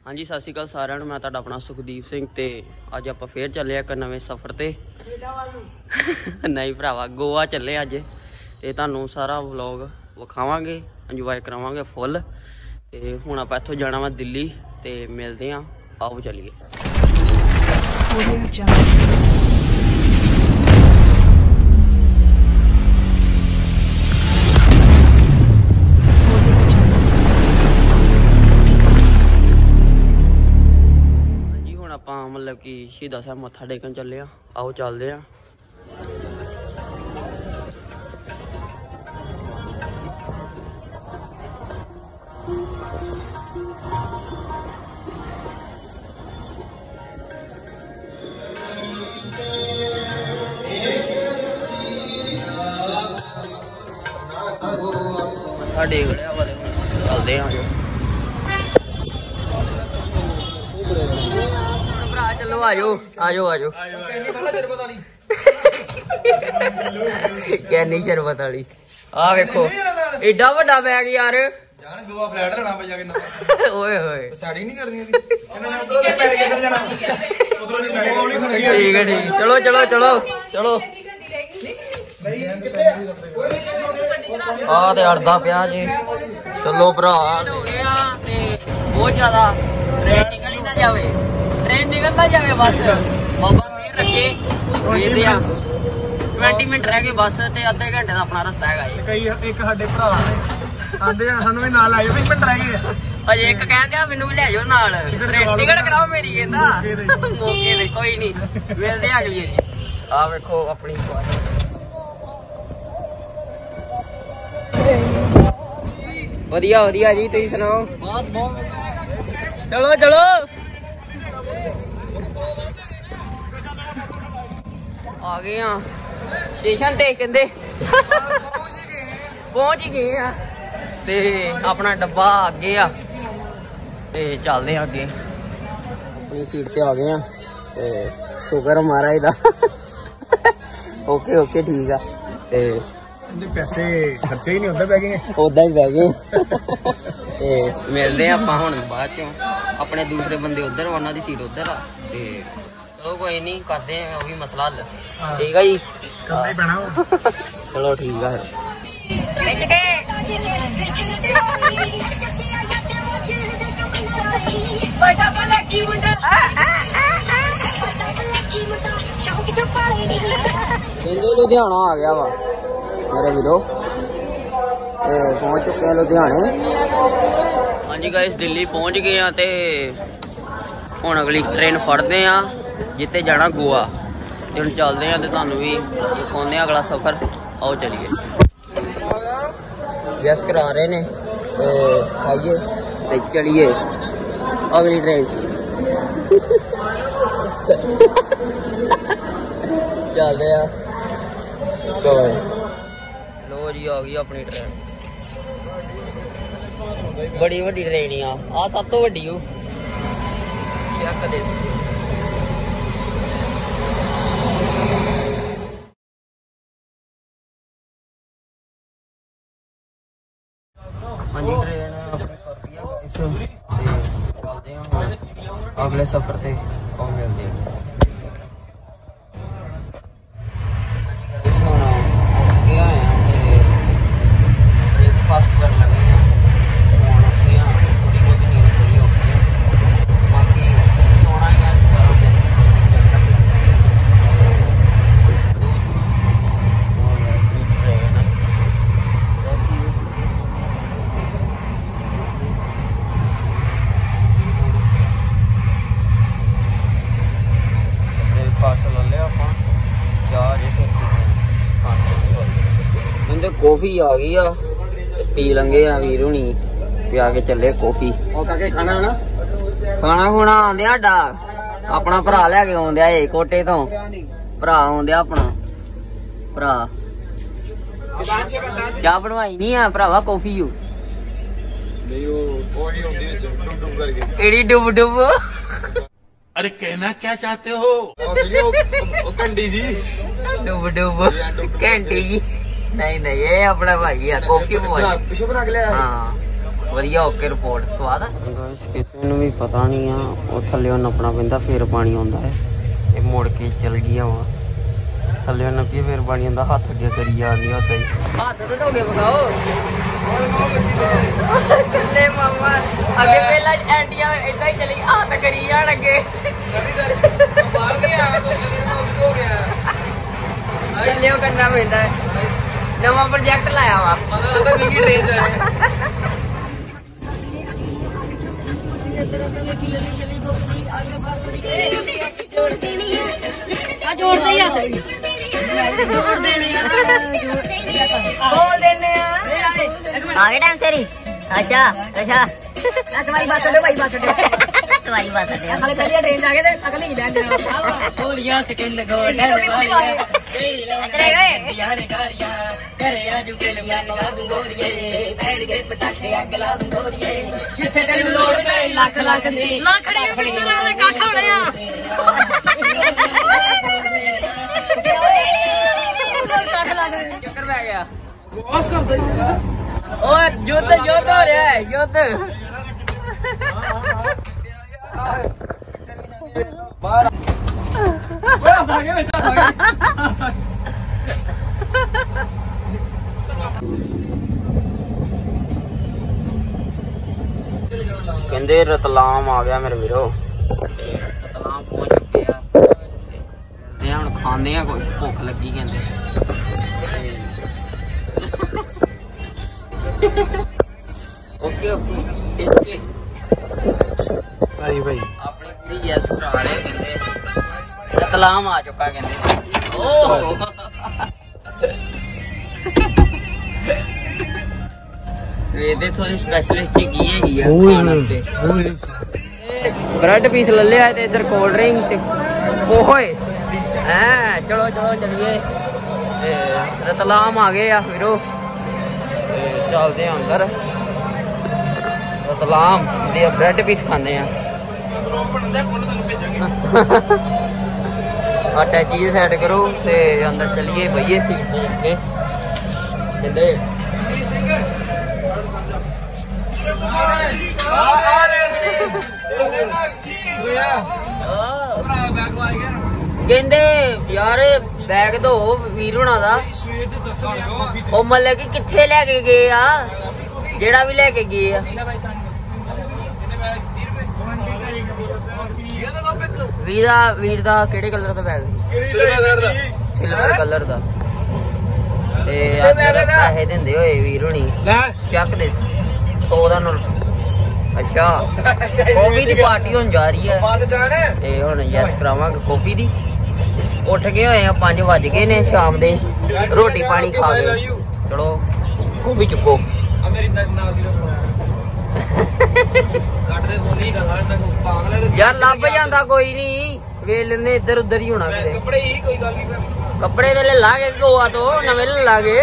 हाँ जी सत श्री अकाल सारिਆਂ ਨੂੰ मैं ਤੁਹਾਡਾ अपना सुखदीप सिंह ते अज आप फिर चले एक नवे सफर ते नहीं भरावा गोवा चले अज ते तुहानू सारा व्लॉग विखावांगे इंजॉय करावांगे फुल ते हुण आपां इत्थों जाना वा दिल्ली ते मिलदे आं आओ चलिए। मतलब कि शहीदा साहब मत्था टेकन चले आओ चलते हैं। मत्था टेक लिया चलते हैं। चलो आजो आजो आजो कैनी शरबत वाली आ वेखो एडा वड्डा बैग यार जान गोवा फ्लैट लेना पे जाके ओए होए साड़ी नहीं करनी उधरों से पैर के चल जाना उधरों से पैर ठीक है ठीक चलो चलो चलो चलो आ ते अड़दा पिया जी चलो भरा हो गया बहुत ज्यादा ट्रेन निकल ही ना जावे ट्रेन निकलना जाए बस बाबा मेहर रखे 20 मिनट रह गए बस ते अद्धे घंटे का अपना रस्ता है। कई एक साडे भरा आंदे सानू भी नाल आइयो 20 मिनट रह गए अजे एक कहंदे मेनू भी ले जाओ नाल ट्रेन टिकट कराओ मेरी कहंदा मौके ते कोई नहीं मिलदे अगली जी। आ वेखो अपनी वधिया वधिया जी तुसीं सुनाओ चलो चलो आ गए हाँ स्टेशन ते कहते पहुंच ही गए हैं ते अपना डब्बा अगे आ ते चलते हैं अगे अपनी सीट ते आ गए हैं ते शुक्र महाराज दा ओके ओके ठीक है ते पैसे खर्चे ही नहीं होंदे पै गए उदा ही पै गए ते मिलते हैं आपां हुण बाद चों अपने दूसरे बंदे उधर उन्हां दी सीट उधर आ ते चलो कोई नहीं करते हैं वो भी मसला हल ठीक है जी करना ही पैना चलो ठीक है लुधियाना आ गया वा मेरे वीरो पहुंच चुके हैं लुधियाने। हाँ जी गाइस दिल्ली पहुंच गए हैं ते हुण अगली ट्रेन फड़ते हैं जिते जाना गोवा ते हुण चलते हैं ते तुहानू भी दिखाउने अगला सफर आओ चलिए। यस करा रहे ने आइए ते चलिए अगली ट्रेन चलते हैं। लो जी आ गई अपनी ट्रेन बड़ी वड्डी ट्रेन ही आ सब तो वड्डी हो चेक दे हाँ जी ट्रेन अपने चलते हैं अगले सफर ते और मिलते हैं। ब्रेकफास्ट कर लगे हैं थोड़ी बहुत नींद पूरी हो गई है बाकी सोना ही आज सारा दिन चक्कर ब्रेकफास्ट ले लिया आप चाह जे फिर कॉफी आ गई आ पी लेंगे वीर हुणी पिया के चले कॉफी खाना खुना आंदे साडा अपना भरा लैके आंदे कोटे तो भरा आंदे अपना भरा चाह बनवाई नहीं है भरावा कॉफी एड़ी डुब डुब अरे कहना क्या चाहते हो कंडी जी डुब डुब घंटी जी नहीं नहीं ये अपना भाई है कॉफी पीछे बना के लिया हाँ ਵਧੀਆ ਓਕੇ ਰਿਪੋਰਟ ਸਵਾਦ ਆ ਕਿਸੇ ਨੂੰ ਵੀ ਪਤਾ ਨਹੀਂ ਆ ਉਹ ਥੱਲੇ ਨੱਪਣਾ ਪੈਂਦਾ ਫਿਰ ਪਾਣੀ ਆਉਂਦਾ ਹੈ ਇਹ ਮੁੜ ਕੇ ਚਲ ਗਿਆ ਵਾ ਥੱਲੇ ਨੱਪੀ ਫਿਰ ਪਾਣੀ ਆਉਂਦਾ ਹੱਥ ਅੱਗੇ ਕਰੀ ਜਾਂਦੀ ਹੁੰਦਾ ਹੀ ਹੱਥ ਤੇ ਧੋ ਕੇ ਵਿਖਾਓ ਕੱਲੇ ਮਾਮਾ ਅੱਗੇ ਪਹਿਲਾਂ ਐਂਡੀਆਂ ਇਦਾਂ ਹੀ ਚਲੀ ਹੱਥ ਕਰੀ ਜਾਣ ਅੱਗੇ ਬਾਹਰ ਨਹੀਂ ਆ ਹੋ ਗਿਆ ਕੱਲੇ ਉਹ ਕਰਨਾ ਪੈਂਦਾ ਨਵਾਂ ਪ੍ਰੋਜੈਕਟ ਲਾਇਆ ਵਾ ਪਤਾ ਲੱਗਦਾ ਨਿੱਕੀ ਟ੍ਰੇਨ ਚ जोड़ते ही आते जोड़ देने बोल देने आगे टाइम सेरी अच्छा अच्छा तुम्हारी बात सुनो भाई बात सुनो तुम्हारी बात सुनो अगले चलिए ट्रेन जाके थे अगले ही बैंड गोलियां सेकंड गोल्डन वालियां अरे गए यार गाड़ियां करे आज के लिया लगा दूं गोरिये बैठ गए पटाखे आग ला दूं गोरिये जिथे तेरे लोड़ पे लाख लाख दी लाखड़ी पिंडा का खवड़िया ਚੱਕਰ ਪੈ ਗਿਆ ਬਸ ਕਰਦਾ ਓਏ ਯੁੱਧ ਯੁੱਧ ਹੋ ਰਿਹਾ ਹੈ ਯੁੱਧ ਬਾਹਰ ਆ ਗਿਆ ਵਿੱਚ ਆ ਗਿਆ ਕਹਿੰਦੇ ਰਤਲਾਮ ਆ ਗਿਆ ਮੇਰੇ ਵੀਰੋ ਰਤਲਾਮ ਪਹੁੰਚ ਚੁੱਕੇ ਆ ਤੇ ਹੁਣ ਖਾਂਦੇ ਆ ਕੁਛ ਭੁੱਖ ਲੱਗੀ ਕਹਿੰਦੇ ਓਕੇ ਓਕੇ ਇੱਥੇ ਭਾਈ ਆਪਣੀ ਪੂਰੀ ਯੈਸ ਕਰਾ ਰਹੇ ਕਹਿੰਦੇ ਰਤਲਾਮ ਆ ਚੁੱਕਾ ਕਹਿੰਦੇ ਓਹ ਇਹਦੇ ਥੋੜੀ ਸਪੈਸ਼ਲਿਸਟ ਕੀ ਹੈਗੀ ਆ ਖਾਣ ਵਾਸਤੇ ब्रेड पीस ले लिया ते इधर कोल्ड ड्रिंक ओए हैं चलो चलो चलिए रतलाम आ गए आ फिरो चलते हैं अंदर रतलाम दे ब्रेड पीस खाने अटैची साइड करो ते अंदर चलिए भैया सीट पे कहते ਕਹਿੰਦੇ ਯਾਰ ਬੈਗ ਧੋ ਵੀਰ ਹੋਣਾ ਦਾ ਉਹ ਮਤਲਬ ਕਿ ਕਿੱਥੇ ਲੈ ਕੇ ਗਏ ਆ ਜਿਹੜਾ ਵੀ ਲੈ ਕੇ ਗਏ ਆ ਵੀਰ ਦਾ ਕਿਹੜੇ ਕਲਰ ਦਾ ਬੈਗ ਸਿਲਵਰ ਕਲਰ ਦਾ ਤੇ ਪੈਸੇ ਦਿੰਦੇ ਹੋਏ ਵੀਰ ਹੋਣੀ ਚੱਕ ਦੇ 100 ਦਾ ਨੋਟ ਅੱਛਾ ਕੌਫੀ ਦੀ ਪਾਰਟੀ ਹੋਣ ਜਾ ਰਹੀ ਹੈ ਤੇ ਹੁਣ ਯੈਸ ਕਰਾਵਾਂਗੇ ਕੌਫੀ ਦੀ ਉੱਠ ਗਏ ਹੋਏ ਆ 5 ਵੱਜ ਗਏ ਨੇ ਸ਼ਾਮ ਦੇ ਰੋਟੀ ਪਾਣੀ ਖਾ ਕੇ ਚਲੋ ਕੌਫੀ ਚੁੱਕੋ ਯਾਰ ਲੱਭ ਜਾਂਦਾ ਕੋਈ ਨਹੀਂ ਵੇਲ ਲੈਨੇ ਇੱਧਰ ਉੱਧਰ ਹੀ ਹੋਣਾ ਕਿਤੇ ਕੱਪੜੇ ਦੇ ਲੈ ਲਾਂਗੇ ਗੋਆ ਤੋਂ ਨਵੇਂ ਲੈ ਲਾਂਗੇ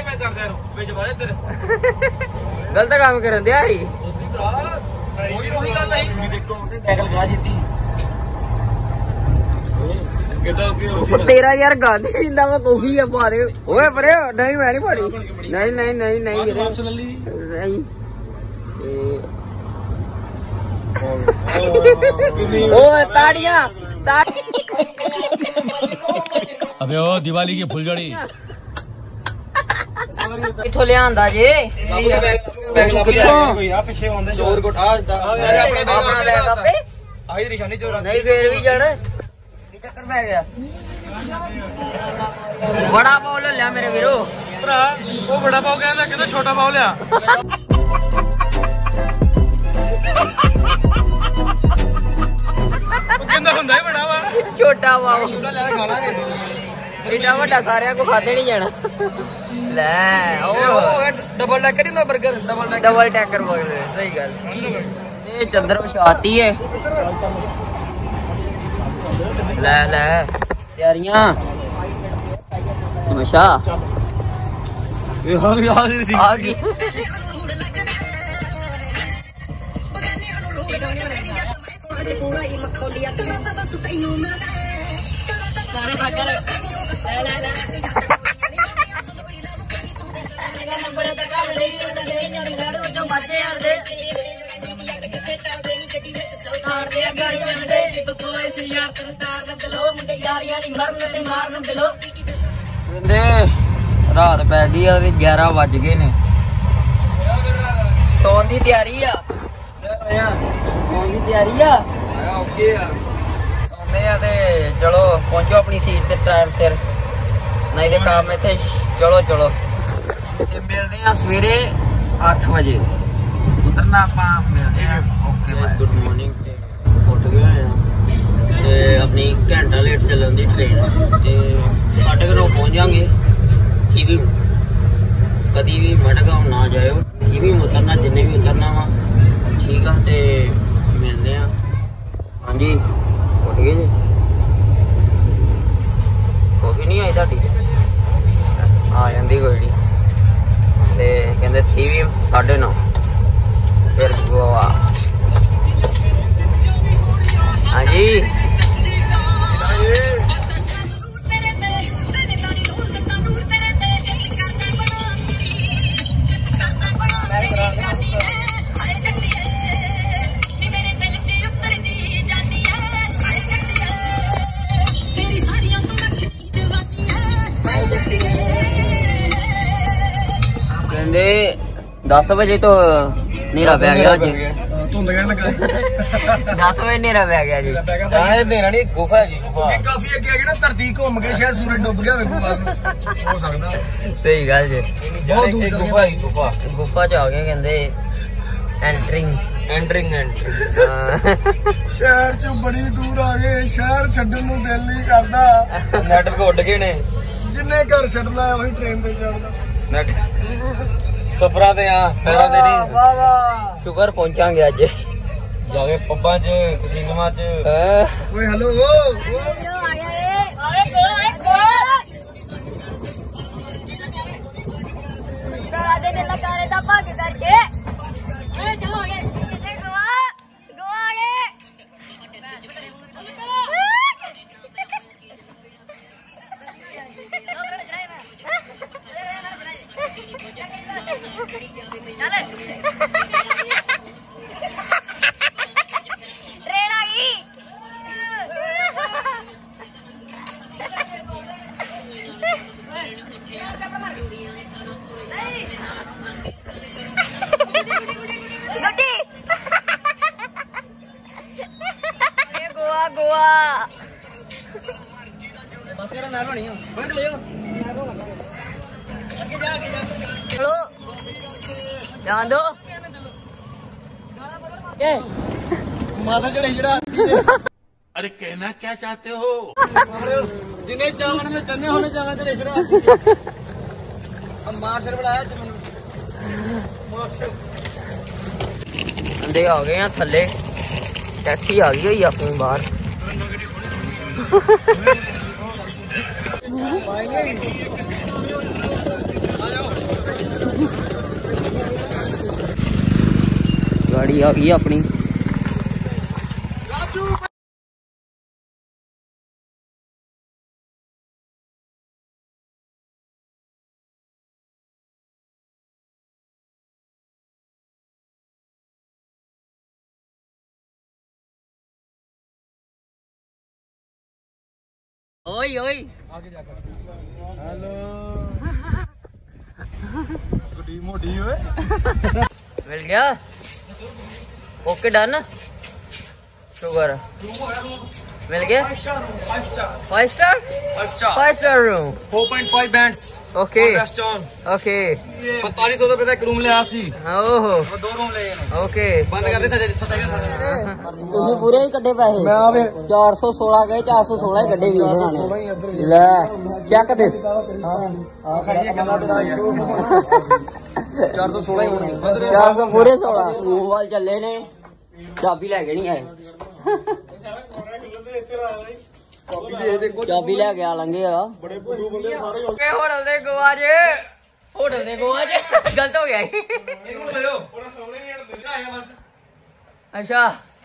ਗਲਤ ਕੰਮ ਕਰਨ ਦਿਆ ਸੀ तेरा यार गांधी जिंदा वा कॉफी है पारे ओए परे नहीं मैं नहीं पाड़ी नहीं नहीं नहीं नहीं नहीं ओए ताड़ियां अबे ओ दिवाली की फुलझड़ी किथों ले आंदा जे चोर को अपना बैग आपे आई निशानी चोर नहीं फिर भी जाना चक्कर पै गया बड़ा पाव ले लिया मेरे वीरो वो बड़ा पाव कहना कहना छोटा पाव लिया कहना हुंदा ही बड़ा वा छोटा पाव एडा वड्डा सारियां को खाते नहीं जाना ले डबल टैकर ही बर्गर डबल टैकर बोल रहे सही गल ये चंद्र विछाती है ले ले तैयारियां अच्छा आ गई ਕਹਿੰਦੇ ਰਾਤ ਪੈ ਗਈ ਆ ਤੇ 11 ਵੱਜ ਗਏ ਨੇ। ਸੌਣ ਦੀ ਤਿਆਰੀ ਆ। ਸੌਣ ਦੀ ਤਿਆਰੀ ਆ। ਓਕੇ ਆ ਸੌਂਦੇ ਆ ਤੇ ਚਲੋ ਪਹੁੰਚੋ ਆਪਣੀ ਸੀਟ ਤੇ ਟਾਈਮ ਸਿਰ, ਨਹੀਂ ਤੇ ਕੰਮ ਇੱਥੇ। ਚਲੋ ਚਲੋ ਤੇ ਮਿਲਦੇ ਆ ਸਵੇਰੇ 8 ਵਜੇ। ਉਤਰਨਾ ਆਪਾਂ ਮਿਲਦੇ ਆ। Okay bye. Good morning. ਉੱਠ ਗਏ ਆ ਤੇ ਆਪਣੀ ਘੰਟਾ ਲੇਟ ਚੱਲਣ ਦੀ ਟ੍ਰੇਨ ਤੇ 8:30 ਪਹੁੰਚ ਜਾਾਂਗੇ। ਟੀਵੀ ਕਦੀ ਵੀ ਮਟਗਾਉਂ ਨਾ ਜਾਇਓ। ਟੀਵੀ ਉਤਰਨਾ ਜਿੰਨੇ ਵੀ ਉਤਰਨਾ ਵਾ, ਠੀਕ ਆ। ਤੇ ਮਿਲਦੇ ਆ। ਹਾਂਜੀ ਉੱਠ ਗਏ ਜੀ। ਕਾਫੀ ਨਹੀਂ ਆਈ ਤੁਹਾਡੀ? ਆ ਜਾਂਦੀ ਕੋਈ ਨਹੀਂ। ਤੇ ਕਹਿੰਦੇ ਟੀਵੀ 9:30 ਫਿਰ ਗੋਆ। ਹਾਂਜੀ ਕਹਿੰਦੇ 10 ਵਜੇ ਤੋਂ ਹਨੇਰਾ ਪੈ ਗਿਆ ਜੀ। ਧੁੰਦ ਕਹਿਣ ਲੱਗਾ 10 ਵਜੇ ਹਨੇਰਾ ਪੈ ਗਿਆ ਜੀ। ਹਨੇਰਾ ਨਹੀਂ, ਗੁਫਾ ਹੈ ਜੀ। ਗੁਫਾ ਕਾਫੀ ਅੱਗੇ ਆ ਗਏ ਨਾ, ਧਰਤੀ ਘੁੰਮ ਕੇ ਸ਼ਾਇਦ ਸੂਰਜ ਡੁੱਬ ਗਿਆ ਹੋਵੇ। ਗੁਫਾ ਹੋ ਸਕਦਾ। ਸਹੀ ਗੱਲ ਜੀ। ਬਹੁਤ ਦੂਰ ਗੁਫਾ ਹੈ। ਗੁਫਾ ਗੁਫਾ ਚ ਆ ਗਏ ਕਹਿੰਦੇ। ਐਂਟਰਿੰਗ ਸ਼ਹਿਰ ਚ ਬੜੀ ਦੂਰ ਆ ਗਏ। ਸ਼ਹਿਰ ਛੱਡਣ ਨੂੰ ਦਿਲ ਨਹੀਂ ਕਰਦਾ। ਨੈਟਵਰਕ ਉੱਡ ਗਏ ਨੇ। ਜਿੰਨੇ ਘਰ ਛੱਡਣਾ ਉਹੀ ਟ੍ਰੇਨ ਤੇ ਚੜਦਾ। ਨੈਟ ਸਫਰਾਂ ਤੇ ਆ, ਸੈਰਾਂ ਤੇ ਨਹੀਂ। ਵਾਹ ਵਾਹ। ਸ਼ੁਕਰ ਪਹੁੰਚਾਂਗੇ ਅੱਜ। ਜਾਵੇ ਪੱਬਾਂ 'ਚ, ਕਸੀਨੋਆਂ 'ਚ। ਓਏ ਹੈਲੋ। गोवा चलो ध्यान दो माथा चढ़े जरा। अरे कहना क्या चाहते हो? जिन्हें चावन में जन्ने होने जाना चढ़े जरा। अब मार सिर बुलाया अंदे आ गए हैं थले। टैक्सी आ गई है अपनी बाहर। गाड़ी आ गई अपनी। ओए ओए आगे जाकर हेलो गुडी मोटी ओए मिल गया। Okay done. शुगर मिल गया। 5 स्टार रूम 4.5 बैंड्स। Okay restaurant. ओके 4500 रुपए का एक रूम लिया सी। ओहो 2 रूम ले ओके। बंद कर दे सचा ਤੁਸੀਂ ਪੂਰੇ ਹੀ ਕੱਢੇ ਪੈਸੇ। मैं आवे 416 ਗਏ 416 ਹੀ ਕੱਢੇ ਵੀ ਬਣਾਣੇ। 416 ਲੈ ਚੈੱਕ ਦੇ। हां खरीद के बंद 416 ही होने 400 ਪੂਰੇ 16 ਮੋਬਾਈਲ ਚੱਲੇ ਨੇ। ਚਾਬੀ ਲੈ ਕੇ ਨਹੀਂ ਆਏ। ਚਾਬੀ ਲੈ ਕੇ ਆ ਲੰਗੇ ਆ। बड़े बुद्धू बंदे सारे ਹੋਟਲ ਦੇ ਗੋਆ 'ਚ ਗਲਤ ਹੋ ਗਿਆ। ਅੱਛਾ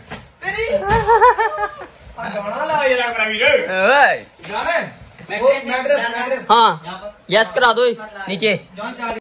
गाना ला यार मेरा वीर ਓਏ मैट्रेस हाँ यस करा दो नीचे।